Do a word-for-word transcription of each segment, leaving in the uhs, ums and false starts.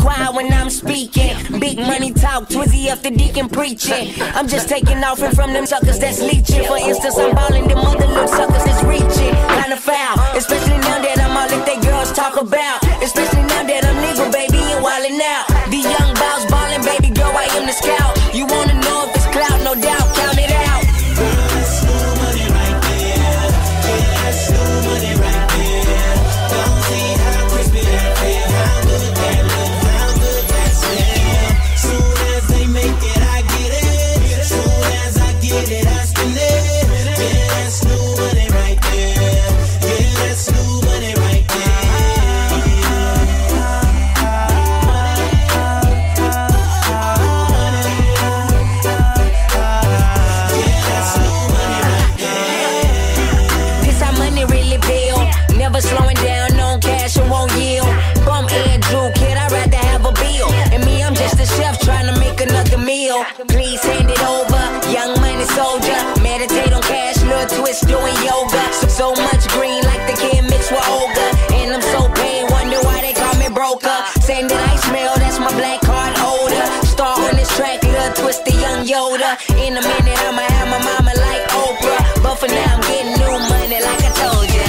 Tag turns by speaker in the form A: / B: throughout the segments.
A: quiet when I'm speaking. Big money talk, Twizzy up the deacon preaching. I'm just taking off and from them suckers that's leeching. For instance, I'm ballin' them other little suckers that's reaching. Kinda foul, especially now that I'm all that they girls talk about. Especially now that I'm nigga, baby, and wildin' out. The young boss ballin', baby girl, I am the scout. You wanna know if it's clout, no doubt, count it out.
B: That's new money right there. Yeah, that's new money right there. Don't see how crispy that feel, how good that look, how good that smell. Soon as they make it, I get it. Soon as I get it, I spend it. Yeah, that's new money right there. Yeah, that's new money right there.
A: Never slowing down on cash and won't yield. Bum Andrew, kid, I'd rather have a bill. And me, I'm just a chef trying to make another meal. Please hand it over, young money soldier. Meditate on cash, little twist doing yoga. So, so much green like the kid mixed with Olga. And I'm so paid, wonder why they call me broker. Saying that I smell, that's my black card holder. Star on this track, little twist the young Yoda. In a minute, I'ma have my mama like Oprah. But for now, I'm getting new money like I told ya.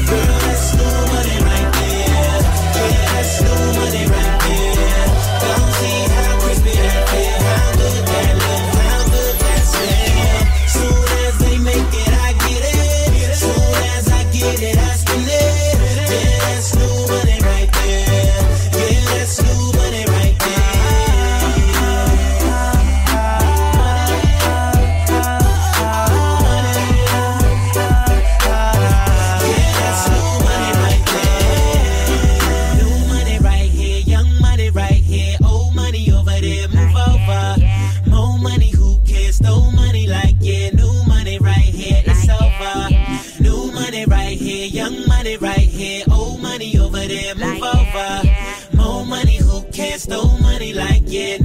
B: Young money right here, old money over there, move over. More money, who cares? Stole money like, yeah.